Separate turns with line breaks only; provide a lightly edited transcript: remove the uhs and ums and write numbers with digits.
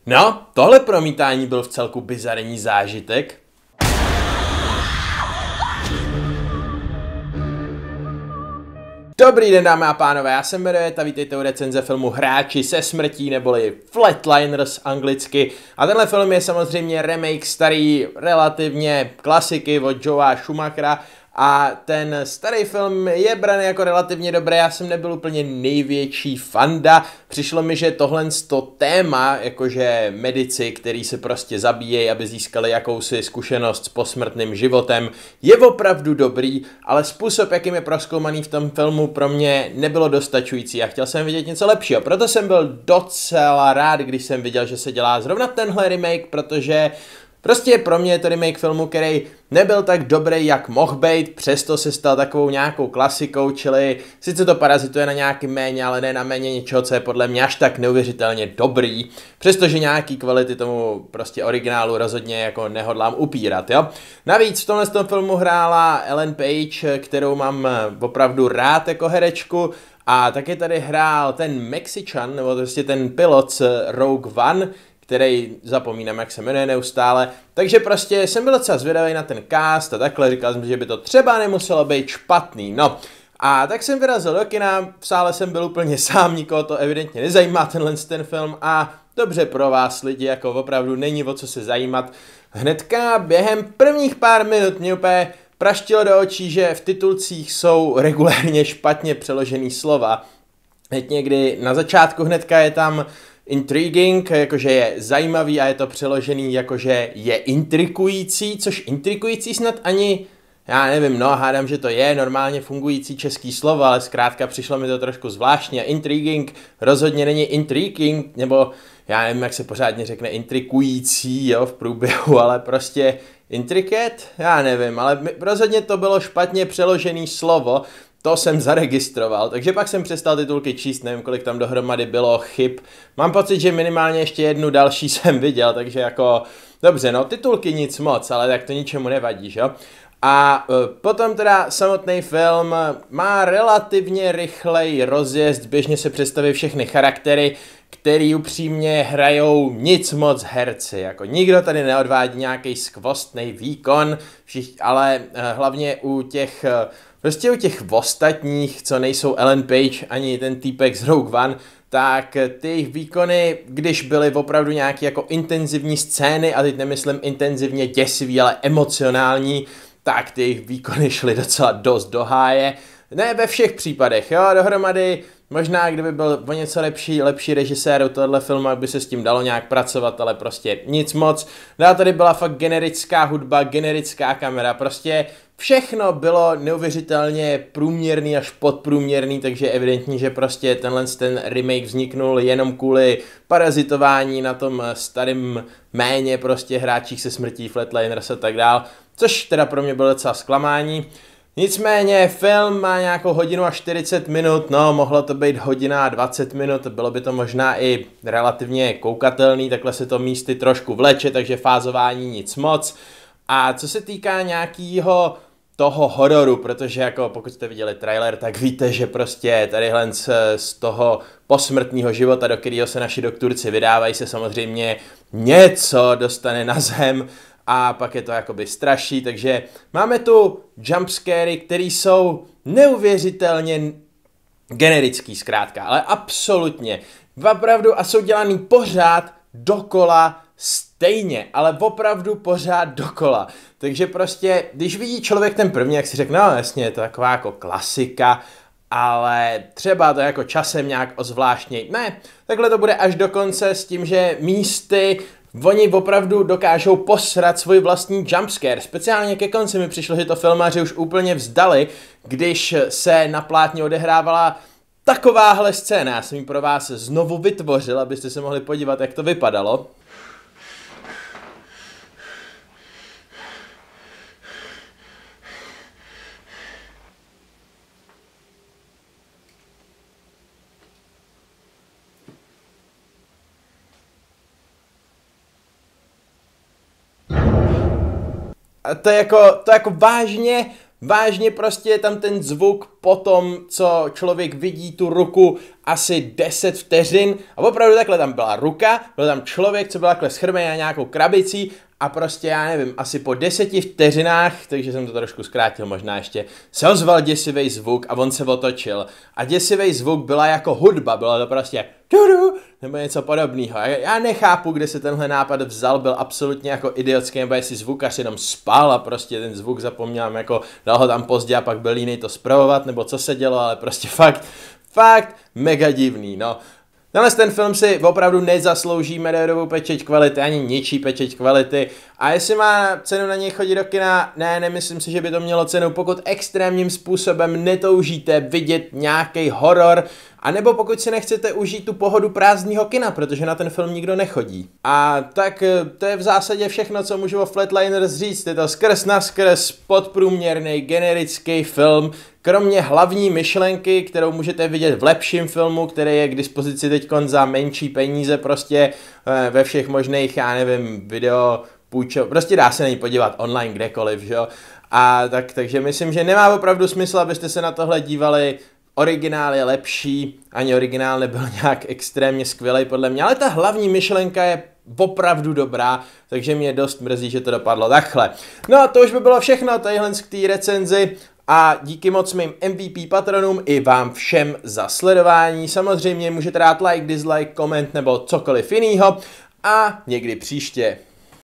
No, tohle promítání byl vcelku bizarní zážitek. Dobrý den, dámy a pánové, já jsem Medojet a vítejte u recenze filmu Hráči se smrtí, neboli Flatliners anglicky. A tenhle film je samozřejmě remake starý relativně klasiky od Joea Schumachera. A ten starý film je braný jako relativně dobrý, já jsem nebyl úplně největší fanda. Přišlo mi, že tohle téma, jakože medici, který se prostě zabíjejí, aby získali jakousi zkušenost s posmrtným životem, je opravdu dobrý, ale způsob, jakým je prozkoumaný v tom filmu, pro mě nebylo dostačující a chtěl jsem vidět něco lepšího. Proto jsem byl docela rád, když jsem viděl, že se dělá zrovna tenhle remake, protože prostě pro mě je to remake filmu, který nebyl tak dobrý, jak mohl být, přesto se stal takovou nějakou klasikou, čili sice to parazituje na nějaký méně, ale ne na méně něčeho, co je podle mě až tak neuvěřitelně dobrý, přestože nějaký kvality tomu prostě originálu rozhodně jako nehodlám upírat, jo. Navíc v tomhle filmu hrála Ellen Page, kterou mám opravdu rád jako herečku, a taky tady hrál ten Mexičan, nebo prostě ten pilot z Rogue One, který zapomínám, jak se jmenuje neustále, takže prostě jsem byl docela zvědavý na ten cast a takhle, říkal jsem, že by to třeba nemuselo být špatný, no. A tak jsem vyrazil do kina, v sále jsem byl úplně sám, nikoho to evidentně nezajímá ten film a dobře pro vás lidi, jako opravdu není o co se zajímat. Hnedka během prvních pár minut mě úplně praštilo do očí, že v titulcích jsou regulérně špatně přeložený slova. Hned někdy na začátku hnedka je tam intriguing, jakože je zajímavý a je to přeložený jakože je intrikující, což intrikující snad ani, já nevím, no hádám, že to je normálně fungující český slovo, ale zkrátka přišlo mi to trošku zvláštně. Intriguing rozhodně není intriguing, nebo já nevím, jak se pořádně řekne intrikující, jo, v průběhu, ale prostě intricate, já nevím, ale rozhodně to bylo špatně přeložený slovo. To jsem zaregistroval, takže pak jsem přestal titulky číst, nevím, kolik tam dohromady bylo chyb. Mám pocit, že minimálně ještě jednu další jsem viděl, takže jako, dobře, no, titulky nic moc, ale tak to ničemu nevadí, že jo? A potom teda samotný film má relativně rychlej rozjezd, běžně se představí všechny charaktery, který upřímně hrajou nic moc herci, jako nikdo tady neodvádí nějaký skvostný výkon, ale hlavně u těch ostatních, co nejsou Ellen Page ani ten týpek z Rogue One, tak ty jejich výkony, když byly opravdu nějaké jako intenzivní scény, a teď nemyslím intenzivně děsivý, ale emocionální, tak ty jejich výkony šly docela dost do háje. Ne ve všech případech, jo, dohromady, možná kdyby byl o něco lepší režisér u tohle filmu, by se s tím dalo nějak pracovat, ale prostě nic moc. Dál tady byla fakt generická hudba, generická kamera, prostě všechno bylo neuvěřitelně průměrný až podprůměrný, takže je evidentní, že prostě ten remake vzniknul jenom kvůli parazitování na tom starým méně prostě hráčích se smrtí, Flatliners a tak dál, což teda pro mě bylo docela zklamání. Nicméně film má nějakou hodinu a 40 minut, no mohlo to být hodina a 20 minut, bylo by to možná i relativně koukatelný, takhle se to místy trošku vleče, takže fázování nic moc. A co se týká nějakého toho hororu, protože jako pokud jste viděli trailer, tak víte, že prostě tadyhle z toho posmrtného života, do kterého se naši doktorci vydávají, se samozřejmě něco dostane na zem a pak je to jakoby straší, takže máme tu jumpscary, které jsou neuvěřitelně generický zkrátka, ale absolutně, opravdu a jsou dělaný pořád dokola stejně, ale opravdu pořád dokola. Takže prostě, když vidí člověk ten první, jak si řekne, no jasně, je to taková jako klasika, ale třeba to jako časem nějak ozvláštněj. Ne, takhle to bude až do konce s tím, že místy oni opravdu dokážou posrat svůj vlastní jumpscare. Speciálně ke konci mi přišlo, že to filmaři už úplně vzdali, když se na plátně odehrávala takováhle scéna. Já jsem ji pro vás znovu vytvořil, abyste se mohli podívat, jak to vypadalo. A to jako vážně prostě je tam ten zvuk potom, co člověk vidí tu ruku asi 10 vteřin a opravdu takhle tam byla ruka, byl tam člověk, co byl takhle schrmený na nějakou krabicí a prostě já nevím, asi po 10 vteřinách, takže jsem to trošku zkrátil možná ještě, se ozval děsivý zvuk a on se otočil. A děsivý zvuk byla jako hudba, bylo to prostě tudu, nebo něco podobného. Já nechápu, kde se tenhle nápad vzal, byl absolutně jako idiotský, nebo jestli zvukař jenom spal a prostě ten zvuk zapomněl, jako dal ho tam pozdě a pak byl jiný to zpravovat, nebo co se dělo, ale prostě fakt mega divný, no. Tenhle ten film si opravdu nezaslouží medvědovou pečeť kvality, ani ničí pečeť kvality. A jestli má cenu na něj chodit do kina, nemyslím si, že by to mělo cenu, pokud extrémním způsobem netoužíte vidět nějaký horor, anebo pokud si nechcete užít tu pohodu prázdného kina, protože na ten film nikdo nechodí. A tak to je v zásadě všechno, co můžu o Flatliners říct. Je to skrz na skrz podprůměrný generický film, kromě hlavní myšlenky, kterou můžete vidět v lepším filmu, který je k dispozici teďkon za menší peníze, prostě ve všech možných, já nevím, prostě dá se na ní podívat online kdekoliv, že jo. A takže myslím, že nemá opravdu smysl, abyste se na tohle dívali. Originál je lepší, ani originál nebyl nějak extrémně skvělý podle mě, ale ta hlavní myšlenka je opravdu dobrá, takže mě dost mrzí, že to dopadlo takhle. No a to už by bylo všechno tadyhle k té recenzi. A díky moc mým MVP patronům i vám všem za sledování. Samozřejmě můžete dát like, dislike, koment nebo cokoliv jinýho. A někdy příště.